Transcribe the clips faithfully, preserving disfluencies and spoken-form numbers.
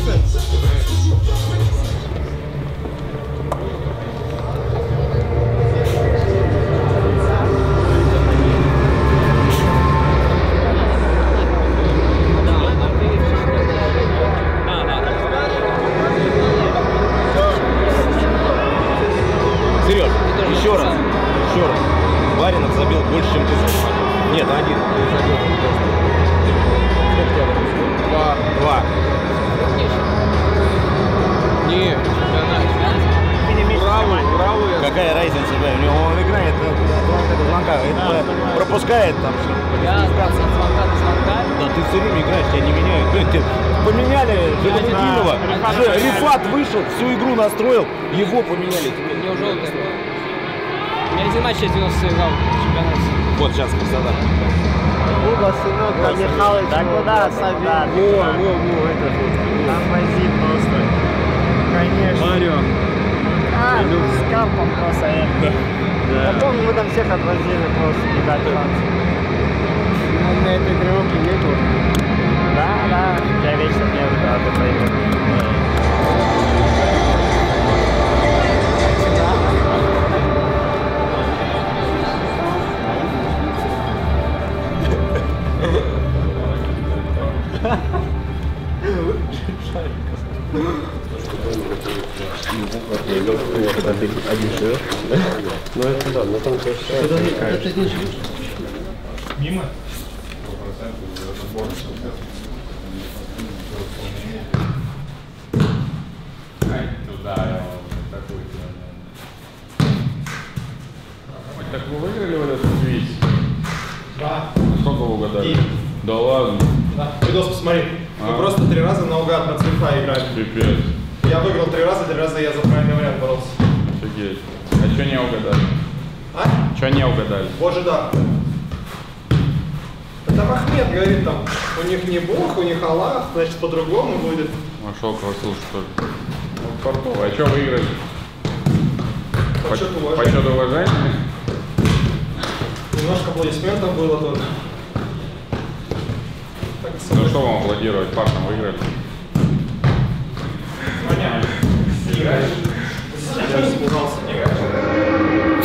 Сереж, еще раз, еще раз. Баринов забил больше, чем ты забил. Нет, один. Два. Два. Не, Уралу, Уралу. Какая разница, бля? У него он играет от звонка до звонка. Это пропускает там все. Я от звонка до звонка. Да ты все время играешь, тебя не меняют. Блин, тебе поменяли Жигулединова. Рифат вышел, всю игру настроил, его поменяли. Мне уже желтый. У меня один матч я девяносто сыграл в чемпионате. Вот сейчас Краснодар. Куба, сынок, там Михалыч. Да куда, Сабин? Во, во, во, это же. Там вози просто. Конечно. Марио. А, с кампом просто это. Я помню, мы там всех отвозили просто, не дать шанс. На этой тренировке нету. Да, да, я вечно не рада поехать. Один живет. Ну это да, но там конечно. Это один живет. Мимо? Так вы выиграли в этот квиз? Да. Сколько вы угадали? И? Да ладно. Да. Видос посмотри. А? Мы просто три раза наугад на цвета играли. Пипец. Я выиграл три раза, три раза я за правильный вариант боролся. Офигеть. А что не угадали? А? Что не угадали? Боже, да. Там Ахмед говорит, там, у них не Бог, у них Аллах, значит по-другому будет. Нашел кого что ли? Вот портовый. А что выиграли? Почет уважения. Почет уважения? Немножко аплодисментов было тоже. Так, Ну что вам аплодировать? Парням выиграли. понятно. Не играешь? Я испугался, не играешь?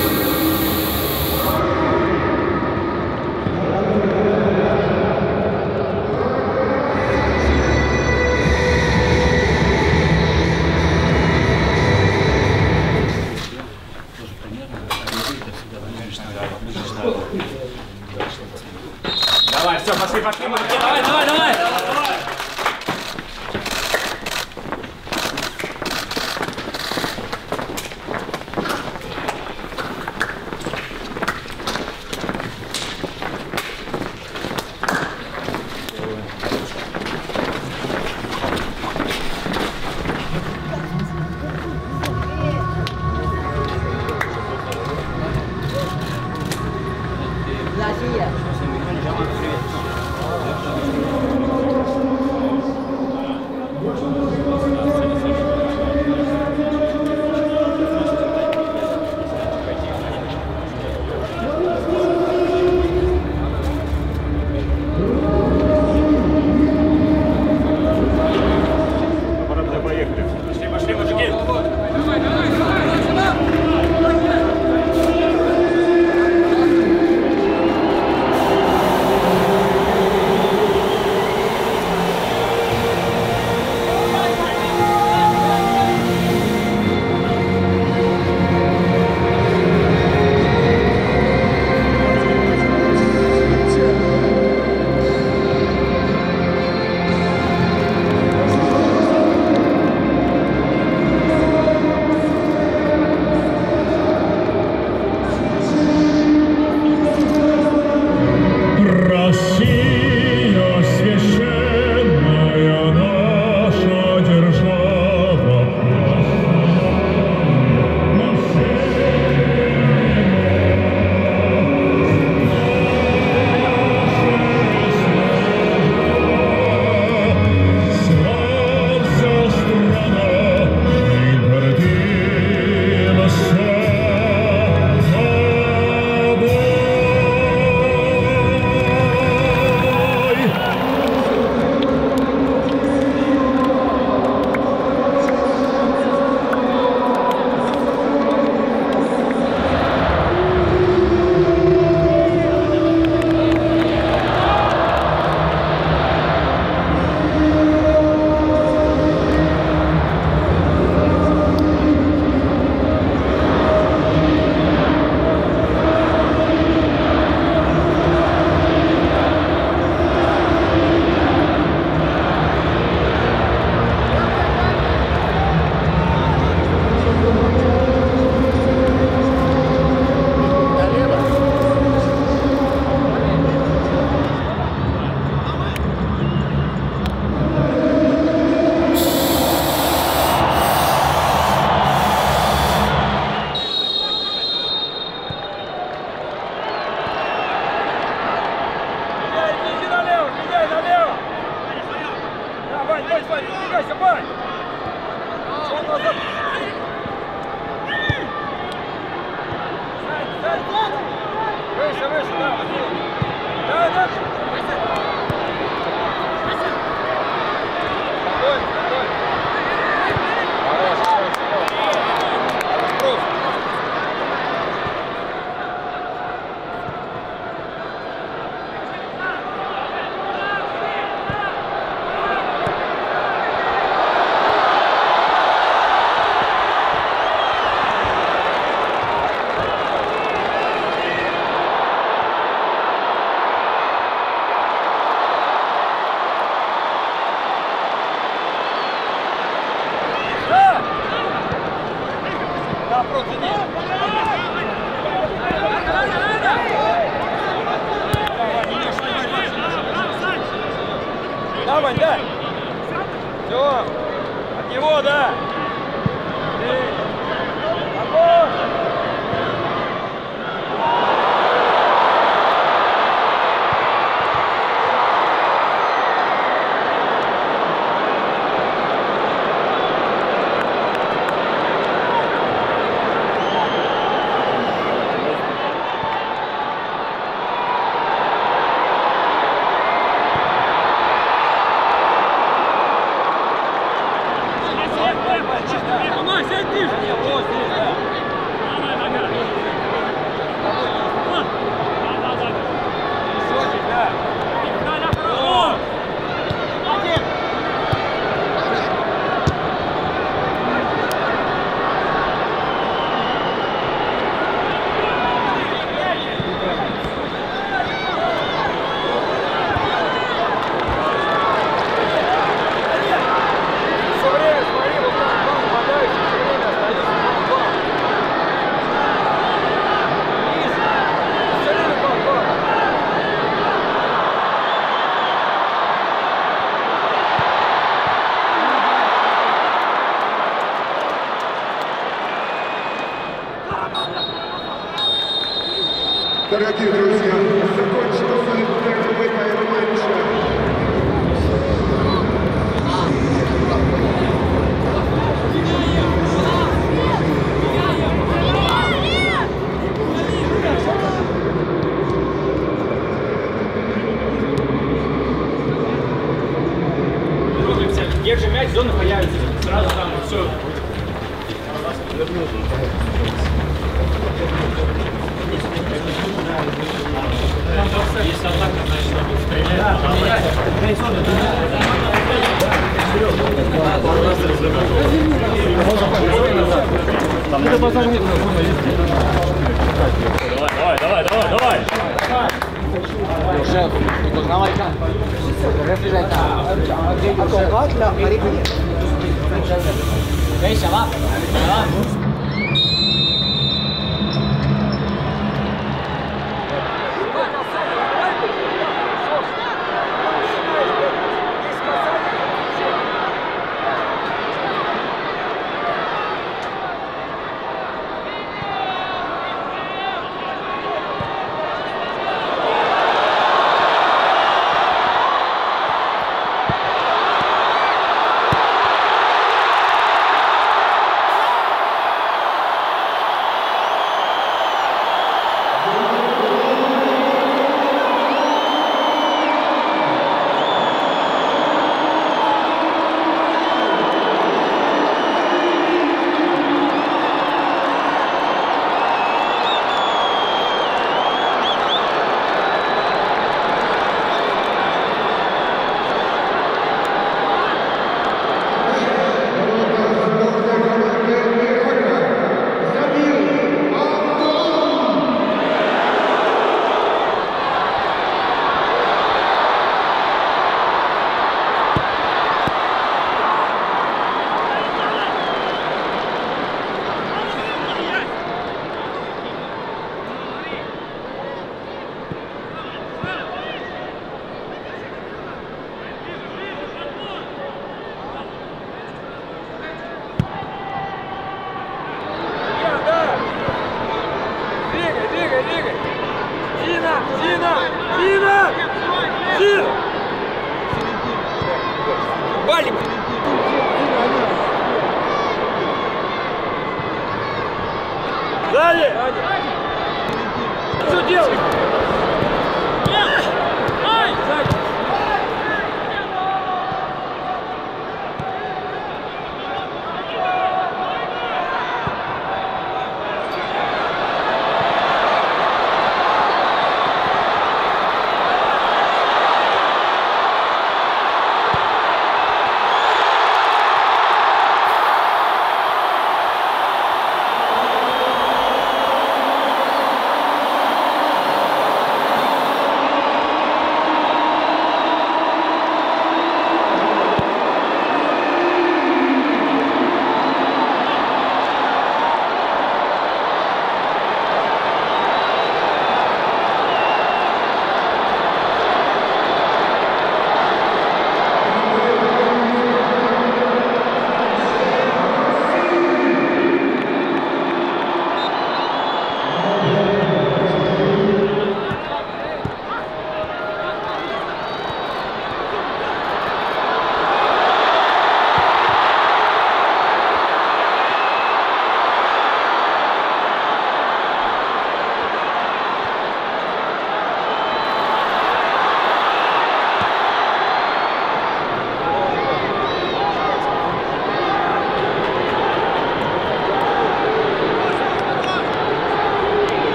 Давай, все, пошли, пошли, мужики, давай, давай, давай! Выше, выше, да, да, да. Спокойно, спокойно. Хорош, хорош, хорош. Давай, да! Все! От него, да! Огонь! Дорогие друзья, закончился игровой тайм-матч. Держи мяч, зона появится. Сразу там все. Если атака, значит, надо стрелять. Давай, давай, давай, давай! Deixa lá.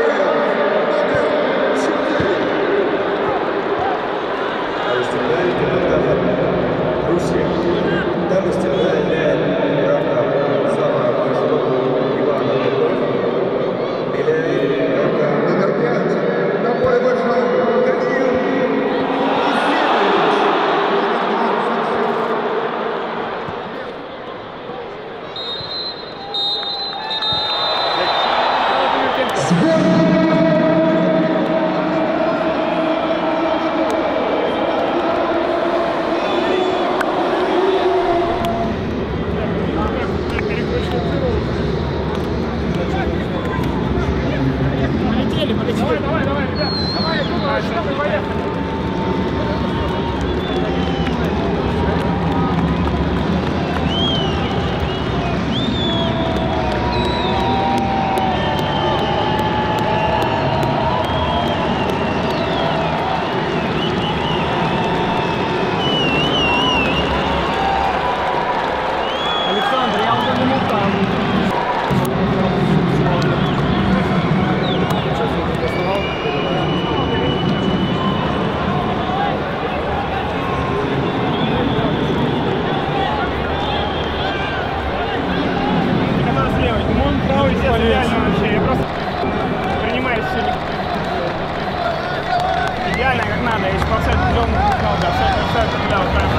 Идеально как надо, если по всякому дому да, все, все это туда вот прям.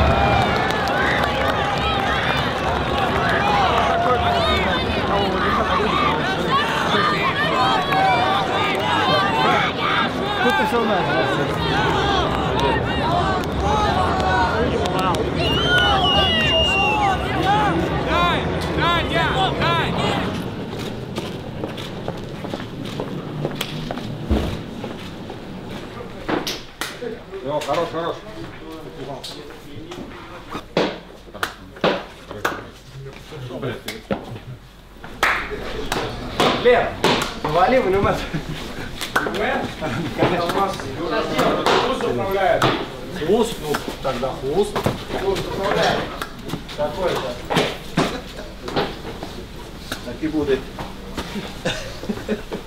Тут ты все знаешь. О, хорош, хорош. Лев, вали вынумать. Хвост управляет. Хвост, ну тогда хвост. Хвост управляет. Такой-то. Так и будет.